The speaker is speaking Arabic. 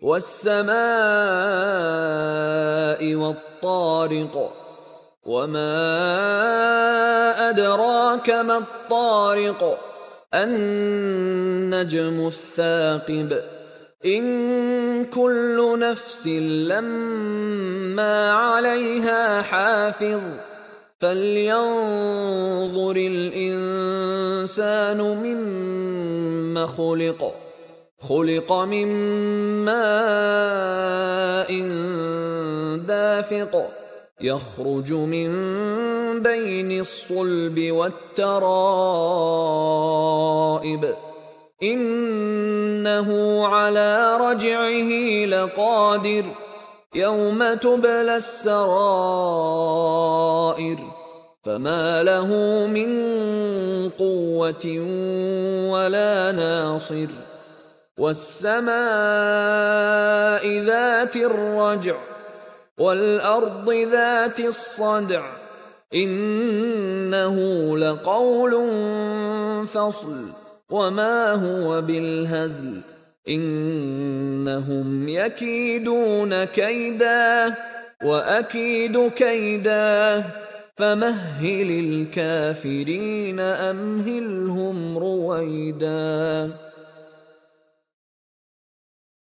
والسماء والطارق وما أدراك ما الطارق النجم الثاقب إن كل نفس لما عليها حافظ فلينظر الإنسان مما خلق من ماء دافق يخرج من بين الصلب والترائب إنه على رجعه لقادر يوم تبلى السرائر فما له من قوة ولا ناصر والسماء ذات الرجع والأرض ذات الصدع إنه لقول فصل وما هو بالهزل إنهم يكيدون كيدا وأكيد كيدا فمهل الكافرين أمهلهم رويدا.